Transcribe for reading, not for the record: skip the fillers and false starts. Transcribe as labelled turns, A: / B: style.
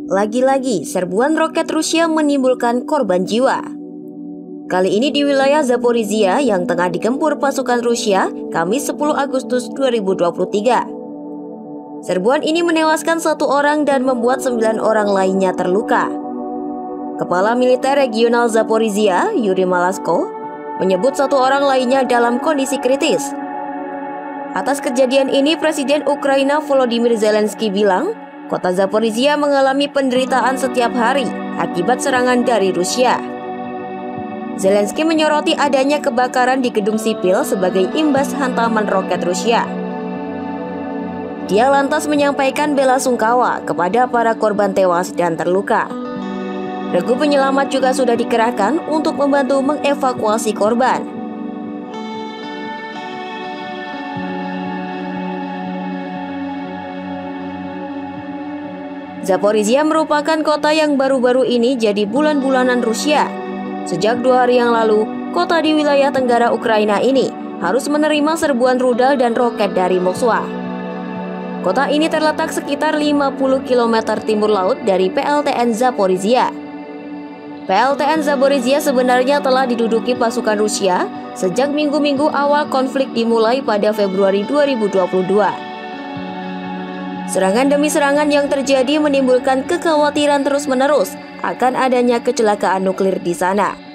A: Lagi-lagi serbuan roket Rusia menimbulkan korban jiwa. Kali ini di wilayah Zaporizhia yang tengah digempur pasukan Rusia, Kamis 10 Agustus 2023. Serbuan ini menewaskan 1 orang dan membuat 9 orang lainnya terluka. Kepala Militer Regional Zaporizhia, Yuri Malasko, menyebut 1 orang lainnya dalam kondisi kritis. Atas kejadian ini, Presiden Ukraina Volodymyr Zelensky bilang, kota Zaporizhia mengalami penderitaan setiap hari akibat serangan dari Rusia. Zelensky menyoroti adanya kebakaran di gedung sipil sebagai imbas hantaman roket Rusia. Dia lantas menyampaikan belasungkawa kepada para korban tewas dan terluka. Regu penyelamat juga sudah dikerahkan untuk membantu mengevakuasi korban. Zaporizhia merupakan kota yang baru-baru ini jadi bulan-bulanan Rusia. Sejak 2 hari yang lalu, kota di wilayah tenggara Ukraina ini harus menerima serbuan rudal dan roket dari Moskwa. Kota ini terletak sekitar 50 km timur laut dari PLTN Zaporizhia. PLTN Zaporizhia sebenarnya telah diduduki pasukan Rusia sejak minggu-minggu awal konflik dimulai pada Februari 2022. Serangan demi serangan yang terjadi menimbulkan kekhawatiran terus-menerus akan adanya kecelakaan nuklir di sana.